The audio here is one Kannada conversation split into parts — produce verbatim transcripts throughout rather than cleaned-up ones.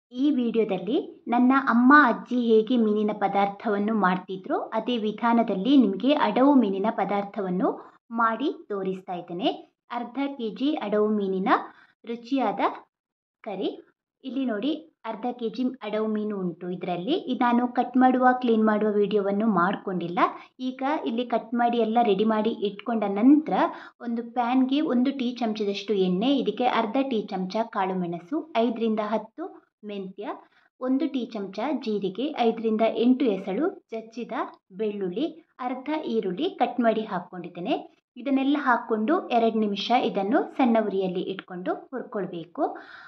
ಈ ವಿಡಿಯೋದಲ್ಲಿ ನನ್ನ ಅಮ್ಮ ಅಜ್ಜಿ ಹೇಗೆ ಮೀನಿನ ಪದಾರ್ಥವನ್ನು ಮಾಡ್ತಿದ್ರೋ ಅದೇ ವಿಧಾನದಲ್ಲಿ ನಿಮಗೆ ಅಡವು ಮೀನಿನ ಪದಾರ್ಥವನ್ನು ಮಾಡಿ ತೋರಿಸ್ತಾ ಇದ್ದೇನೆ. ಅರ್ಧ ಕೆ ಜಿ ಅಡವು ಮೀನಿನ ರುಚಿಯಾದ ಕರಿ. ಇಲ್ಲಿ ನೋಡಿ, ಅರ್ಧ ಕೆ ಜಿ ಅಡವು ಮೀನು ಉಂಟು. ಇದರಲ್ಲಿ ನಾನು ಕಟ್ ಮಾಡುವ ಕ್ಲೀನ್ ಮಾಡುವ ವಿಡಿಯೋವನ್ನು ಮಾಡಿಕೊಂಡಿಲ್ಲ. ಈಗ ಇಲ್ಲಿ ಕಟ್ ಮಾಡಿ ಎಲ್ಲ ರೆಡಿ ಮಾಡಿ ಇಟ್ಕೊಂಡ ನಂತರ ಒಂದು ಪ್ಯಾನ್ಗೆ ಒಂದು ಟೀ ಚಮಚದಷ್ಟು ಎಣ್ಣೆ, ಇದಕ್ಕೆ ಅರ್ಧ ಟೀ ಚಮಚ ಕಾಳು ಮೆಣಸು, ಐದರಿಂದ ಹತ್ತು ಮೆಂತ್ಯ, ಒಂದು ಟೀ ಚಮಚ ಜೀರಿಗೆ, ಐದರಿಂದ ಎಂಟು ಎಸಳು ಜಜ್ಜಿದ ಬೆಳ್ಳುಳ್ಳಿ, ಅರ್ಧ ಈರುಳ್ಳಿ ಕಟ್ ಮಾಡಿ ಹಾಕ್ಕೊಂಡಿದ್ದೇನೆ. ಇದನ್ನೆಲ್ಲ ಹಾಕ್ಕೊಂಡು ಎರಡು ನಿಮಿಷ ಇದನ್ನು ಸಣ್ಣ ಉರಿಯಲ್ಲಿ ಇಟ್ಕೊಂಡು ಹುರ್ಕೊಳ್ಬೇಕು.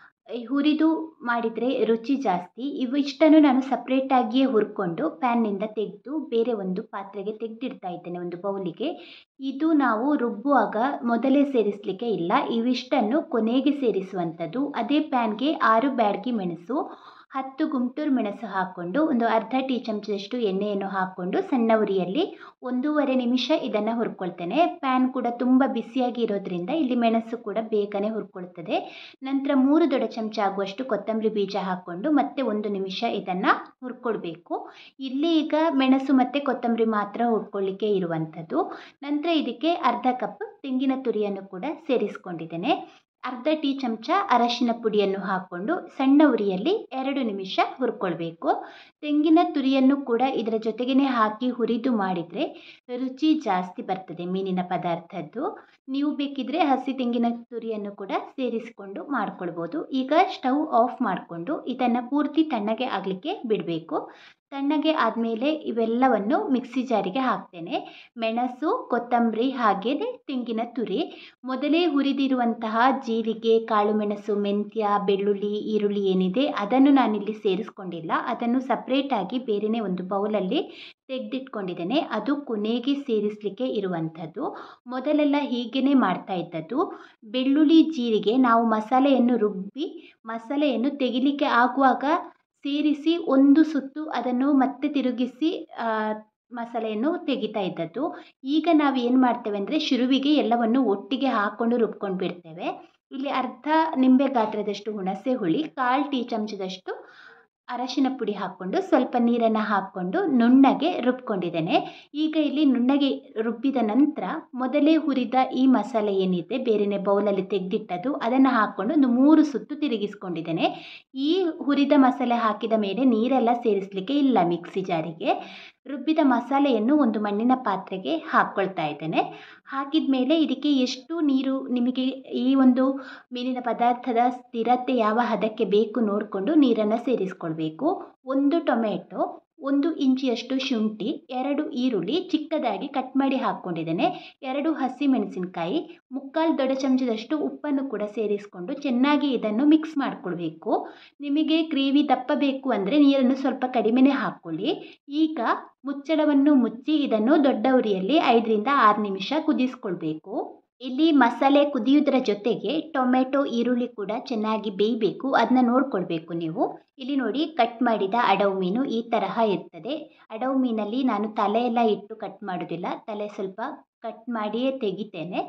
ಹುರಿದು ಮಾಡಿದರೆ ರುಚಿ ಜಾಸ್ತಿ. ಇವಿಷ್ಟನ್ನು ನಾನು ಸಪ್ರೇಟಾಗಿಯೇ ಹುರ್ಕೊಂಡು ಪ್ಯಾನ್ನಿಂದ ತೆಗೆದು ಬೇರೆ ಒಂದು ಪಾತ್ರೆಗೆ ತೆಗೆದಿಡ್ತಾ ಇದ್ದೇನೆ, ಒಂದು ಬೌಲಿಗೆ. ಇದು ನಾವು ರುಬ್ಬುವಾಗ ಮೊದಲೇ ಸೇರಿಸಲಿಕ್ಕೆ ಇಲ್ಲ, ಇವಿಷ್ಟನ್ನು ಕೊನೆಗೆ ಸೇರಿಸುವಂಥದ್ದು. ಅದೇ ಪ್ಯಾನ್ಗೆ ಆರು ಬ್ಯಾಡಗಿ ಮೆಣಸು, ಹತ್ತು ಗುಂಟೂರು ಮೆಣಸು ಹಾಕ್ಕೊಂಡು ಒಂದು ಅರ್ಧ ಟೀ ಚಮಚದಷ್ಟು ಎಣ್ಣೆಯನ್ನು ಹಾಕ್ಕೊಂಡು ಸಣ್ಣ ಉರಿಯಲ್ಲಿ ಒಂದೂವರೆ ನಿಮಿಷ ಇದನ್ನು ಹುರ್ಕೊಳ್ತೇನೆ. ಪ್ಯಾನ್ ಕೂಡ ತುಂಬ ಬಿಸಿಯಾಗಿ ಇರೋದ್ರಿಂದ ಇಲ್ಲಿ ಮೆಣಸು ಕೂಡ ಬೇಗನೆ ಹುರ್ಕೊಳ್ತದೆ. ನಂತರ ಮೂರು ದೊಡ್ಡ ಚಮಚ ಆಗುವಷ್ಟು ಕೊತ್ತಂಬರಿ ಬೀಜ ಹಾಕ್ಕೊಂಡು ಮತ್ತೆ ಒಂದು ನಿಮಿಷ ಇದನ್ನು ಹುರ್ಕೊಳ್ಬೇಕು. ಇಲ್ಲಿ ಈಗ ಮೆಣಸು ಮತ್ತು ಕೊತ್ತಂಬರಿ ಮಾತ್ರ ಹುರ್ಕೊಳ್ಳಿಕ್ಕೆ ಇರುವಂಥದ್ದು. ನಂತರ ಇದಕ್ಕೆ ಅರ್ಧ ಕಪ್ ತೆಂಗಿನ ತುರಿಯನ್ನು ಕೂಡ ಸೇರಿಸ್ಕೊಂಡಿದ್ದೇನೆ. ಅರ್ಧ ಟೀ ಚಮಚ ಅರಶಿನ ಪುಡಿಯನ್ನು ಹಾಕ್ಕೊಂಡು ಸಣ್ಣ ಉರಿಯಲ್ಲಿ ಎರಡು ನಿಮಿಷ ಹುರ್ಕೊಳ್ಬೇಕು. ತೆಂಗಿನ ತುರಿಯನ್ನು ಕೂಡ ಇದರ ಜೊತೆಗೇ ಹಾಕಿ ಹುರಿದು ಮಾಡಿದರೆ ರುಚಿ ಜಾಸ್ತಿ ಬರ್ತದೆ ಮೀನಿನ ಪದಾರ್ಥದ್ದು. ನೀವು ಬೇಕಿದ್ರೆ ಹಸಿ ತೆಂಗಿನ ತುರಿಯನ್ನು ಕೂಡ ಸೇರಿಸಿಕೊಂಡು ಮಾಡ್ಕೊಳ್ಬೋದು. ಈಗ ಸ್ಟವ್ ಆಫ್ ಮಾಡಿಕೊಂಡು ಇದನ್ನು ಪೂರ್ತಿ ತಣ್ಣಗೆ ಆಗಲಿಕ್ಕೆ ಬಿಡಬೇಕು. ತಣ್ಣಗೆ ಆದಮೇಲೆ ಇವೆಲ್ಲವನ್ನು ಮಿಕ್ಸಿ ಜಾರಿಗೆ ಹಾಕ್ತೇನೆ. ಮೆಣಸು, ಕೊತ್ತಂಬರಿ ಹಾಗೆಯೇ ತೆಂಗಿನ ತುರಿ, ಮೊದಲೇ ಹುರಿದಿರುವಂತಹ ಜೀರಿಗೆ, ಕಾಳು ಮೆಣಸು, ಮೆಂತ್ಯ, ಬೆಳ್ಳುಳ್ಳಿ, ಈರುಳ್ಳಿ ಏನಿದೆ ಅದನ್ನು ನಾನಿಲ್ಲಿ ಸೇರಿಸ್ಕೊಂಡಿಲ್ಲ. ಅದನ್ನು ಸಪ್ರೇಟಾಗಿ ಬೇರೆಯೇ ಒಂದು ಬೌಲಲ್ಲಿ ತೆಗೆದಿಟ್ಕೊಂಡಿದ್ದೇನೆ. ಅದು ಕೊನೆಗೆ ಸೇರಿಸಲಿಕ್ಕೆ ಇರುವಂಥದ್ದು. ಮೊದಲೆಲ್ಲ ಹೀಗೇ ಮಾಡ್ತಾ ಇದ್ದದ್ದು. ಬೆಳ್ಳುಳ್ಳಿ, ಜೀರಿಗೆ ನಾವು ಮಸಾಲೆಯನ್ನು ರುಬ್ಬಿ ಮಸಾಲೆಯನ್ನು ತೆಗಿಲಿಕ್ಕೆ ಆಗುವಾಗ ಸೇರಿಸಿ ಒಂದು ಸುತ್ತು ಅದನ್ನು ಮತ್ತೆ ತಿರುಗಿಸಿ ಮಸಾಲೆಯನ್ನು ತೆಗಿತಾ ಇದ್ದದ್ದು. ಈಗ ನಾವು ಏನು ಮಾಡ್ತೇವೆ ಅಂದರೆ ಶುರುವಿಗೆ ಎಲ್ಲವನ್ನು ಒಟ್ಟಿಗೆ ಹಾಕ್ಕೊಂಡು ರುಬ್ಕೊಂಡು ಬಿಡ್ತೇವೆ. ಇಲ್ಲಿ ಅರ್ಧ ನಿಂಬೆ ಗಾತ್ರದಷ್ಟು ಹುಣಸೆ ಹುಳಿ, ಕಾಲು ಟೀ ಚಮಚದಷ್ಟು ಅರಶಿನ ಪುಡಿ ಹಾಕ್ಕೊಂಡು ಸ್ವಲ್ಪ ನೀರನ್ನು ಹಾಕ್ಕೊಂಡು ನುಣ್ಣಗೆ ರುಬ್ಕೊಂಡಿದ್ದೇನೆ. ಈಗ ಇಲ್ಲಿ ನುಣ್ಣಗೆ ರುಬ್ಬಿದ ನಂತರ ಮೊದಲೇ ಹುರಿದ ಈ ಮಸಾಲೆ ಏನಿದೆ ಬೇರೆಯೇ ಬೌಲಲ್ಲಿ ತೆಗೆದಿಟ್ಟದ್ದು ಅದನ್ನು ಹಾಕ್ಕೊಂಡು ಒಂದು ಮೂರು ಸುತ್ತು ತಿರುಗಿಸ್ಕೊಂಡಿದ್ದೇನೆ. ಈ ಹುರಿದ ಮಸಾಲೆ ಹಾಕಿದ ಮೇಲೆ ನೀರೆಲ್ಲ ಸೇರಿಸಲಿಕ್ಕೆ ಇಲ್ಲ. ಮಿಕ್ಸಿ ಜಾರಿಗೆ ರುಬ್ಬಿದ ಮಸಾಲೆಯನ್ನು ಒಂದು ಮಣ್ಣಿನ ಪಾತ್ರೆಗೆ ಹಾಕ್ಕೊಳ್ತಾ ಇದ್ದೇನೆ. ಹಾಕಿದ ಮೇಲೆ ಇದಕ್ಕೆ ಎಷ್ಟು ನೀರು ನಿಮಗೆ ಈ ಒಂದು ಮೀನಿನ ಪದಾರ್ಥದ ಸ್ಥಿರತೆ ಯಾವ ಹದಕ್ಕೆ ಬೇಕು ನೋಡಿಕೊಂಡು ನೀರನ್ನು ಸೇರಿಸ್ಕೊಳ್ಬೇಕು. ಒಂದು ಟೊಮೆಟೊ, ಒಂದು ಇಂಚಿಯಷ್ಟು ಶುಂಠಿ, ಎರಡು ಈರುಳ್ಳಿ ಚಿಕ್ಕದಾಗಿ ಕಟ್ ಮಾಡಿ ಹಾಕ್ಕೊಂಡಿದ್ದೇನೆ, ಎರಡು ಹಸಿ ಮೆಣಸಿನಕಾಯಿ, ಮುಕ್ಕಾಲು ದೊಡ್ಡ ಚಮಚದಷ್ಟು ಉಪ್ಪನ್ನು ಕೂಡ ಸೇರಿಸ್ಕೊಂಡು ಚೆನ್ನಾಗಿ ಇದನ್ನು ಮಿಕ್ಸ್ ಮಾಡಿಕೊಳ್ಬೇಕು. ನಿಮಗೆ ಗ್ರೇವಿ ದಪ್ಪ ಬೇಕು ಅಂದರೆ ನೀರನ್ನು ಸ್ವಲ್ಪ ಕಡಿಮೆನೇ ಹಾಕ್ಕೊಳ್ಳಿ. ಈಗ ಮುಚ್ಚಳವನ್ನು ಮುಚ್ಚಿ ಇದನ್ನು ದೊಡ್ಡ ಉರಿಯಲ್ಲಿ ಐದರಿಂದ ಆರು ನಿಮಿಷ ಕುದಿಸ್ಕೊಳ್ಬೇಕು. ಇಲ್ಲಿ ಮಸಾಲೆ ಕುದಿಯೋದರ ಜೊತೆಗೆ ಟೊಮೆಟೊ, ಈರುಳ್ಳಿ ಕೂಡ ಚೆನ್ನಾಗಿ ಬೇಯಬೇಕು, ಅದನ್ನ ನೋಡ್ಕೊಳ್ಬೇಕು ನೀವು. ಇಲ್ಲಿ ನೋಡಿ, ಕಟ್ ಮಾಡಿದ ಅಡವು ಮೀನು ಈ ತರಹ ಇರ್ತದೆ. ಅಡವು ಮೀನಲ್ಲಿ ನಾನು ತಲೆ ಎಲ್ಲ ಇಟ್ಟು ಕಟ್ ಮಾಡೋದಿಲ್ಲ, ತಲೆ ಸ್ವಲ್ಪ ಕಟ್ ಮಾಡಿಯೇ ತೆಗಿತೇನೆ.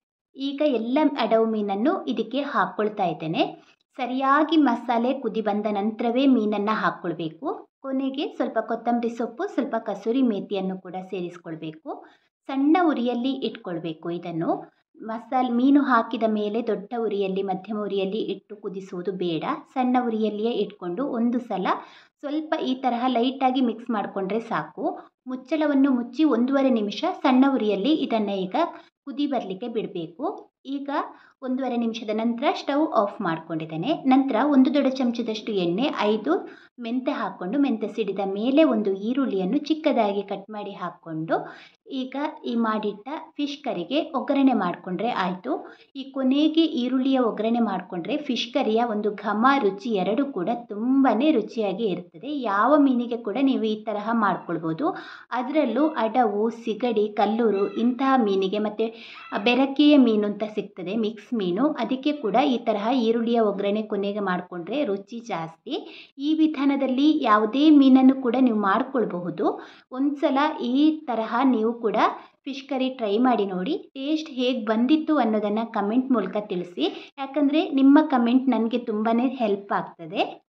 ಈಗ ಎಲ್ಲ ಅಡವು ಮೀನನ್ನು ಇದಕ್ಕೆ ಹಾಕ್ಕೊಳ್ತಾ ಇದ್ದೇನೆ. ಸರಿಯಾಗಿ ಮಸಾಲೆ ಕುದಿ ಬಂದ ನಂತರವೇ ಮೀನನ್ನು ಹಾಕ್ಕೊಳ್ಬೇಕು. ಕೊನೆಗೆ ಸ್ವಲ್ಪ ಕೊತ್ತಂಬರಿ ಸೊಪ್ಪು, ಸ್ವಲ್ಪ ಕಸೂರಿ ಮೇಥಿಯನ್ನು ಕೂಡ ಸೇರಿಸ್ಕೊಳ್ಬೇಕು. ಸಣ್ಣ ಉರಿಯಲ್ಲಿ ಇಟ್ಕೊಳ್ಬೇಕು ಇದನ್ನು. ಮಸಾಲೆ ಮೀನು ಹಾಕಿದ ಮೇಲೆ ದೊಡ್ಡ ಉರಿಯಲ್ಲಿ, ಮಧ್ಯಮ ಉರಿಯಲ್ಲಿ ಇಟ್ಟು ಕುದಿಸುವುದು ಬೇಡ. ಸಣ್ಣ ಉರಿಯಲ್ಲಿಯೇ ಇಟ್ಕೊಂಡು ಒಂದು ಸಲ ಸ್ವಲ್ಪ ಈ ತರಹ ಲೈಟಾಗಿ ಮಿಕ್ಸ್ ಮಾಡಿಕೊಂಡ್ರೆ ಸಾಕು. ಮುಚ್ಚಳವನ್ನು ಮುಚ್ಚಿ ಒಂದೂವರೆ ನಿಮಿಷ ಸಣ್ಣ ಉರಿಯಲ್ಲಿ ಇದನ್ನು ಈಗ ಕುದಿ ಬರಲಿಕ್ಕೆ ಬಿಡಬೇಕು. ಈಗ ಒಂದೂವರೆ ನಿಮಿಷದ ನಂತರ ಸ್ಟವ್ ಆಫ್ ಮಾಡ್ಕೊಂಡಿದ್ದೇನೆ. ನಂತರ ಒಂದು ದೊಡ್ಡ ಚಮಚದಷ್ಟು ಎಣ್ಣೆ, ಐದು ಮೆಂತ್ಯ ಹಾಕ್ಕೊಂಡು ಮೆಂತ್ಯ ಸಿಡಿದ ಮೇಲೆ ಒಂದು ಈರುಳ್ಳಿಯನ್ನು ಚಿಕ್ಕದಾಗಿ ಕಟ್ ಮಾಡಿ ಹಾಕ್ಕೊಂಡು ಈಗ ಈ ಮಾಡಿಟ್ಟ ಫಿಶ್ ಕರಿಗೆ ಒಗ್ಗರಣೆ ಮಾಡಿಕೊಂಡ್ರೆ ಆಯಿತು. ಈ ಕೊನೆಗೆ ಈರುಳ್ಳಿಯ ಒಗ್ಗರಣೆ ಮಾಡಿಕೊಂಡ್ರೆ ಫಿಶ್ ಕರಿಯ ಒಂದು ಘಮ, ರುಚಿ ಎರಡು ಕೂಡ ತುಂಬಾ ರುಚಿಯಾಗಿ ಇರ್ತದೆ. ಯಾವ ಮೀನಿಗೆ ಕೂಡ ನೀವು ಈ ತರಹ ಮಾಡ್ಕೊಳ್ಬೋದು. ಅದರಲ್ಲೂ ಅಡವು, ಸಿಗಡಿ, ಕಲ್ಲೂರು ಇಂತಹ ಮೀನಿಗೆ ಮತ್ತು ಬೆರಕೆಯ ಮೀನು ಅಂತ ಸಿಗ್ತದೆ, ಮಿಕ್ಸ್ ಮೀನು, ಅದಕ್ಕೆ ಕೂಡ ಈ ತರಹ ಈರುಳ್ಳಿಯ ಒಗ್ಗರಣೆ ಕೊನೆಗೆ ಮಾಡಿಕೊಂಡ್ರೆ ರುಚಿ ಜಾಸ್ತಿ. ಈ ವಿಧಾನದಲ್ಲಿ ಯಾವುದೇ ಮೀನನ್ನು ಕೂಡ ನೀವು ಮಾಡ್ಕೊಳ್ಬಹುದು. ಒಂದು ಸಲ ಈ ತರಹ ನೀವು ಕೂಡ ಫಿಶ್ ಕರಿ ಟ್ರೈ ಮಾಡಿ ನೋಡಿ. ಟೇಸ್ಟ್ ಹೇಗೆ ಬಂದಿತ್ತು ಅನ್ನೋದನ್ನು ಕಮೆಂಟ್ ಮೂಲಕ ತಿಳಿಸಿ, ಯಾಕಂದರೆ ನಿಮ್ಮ ಕಮೆಂಟ್ ನನಗೆ ತುಂಬಾ ಹೆಲ್ಪ್ ಆಗ್ತದೆ.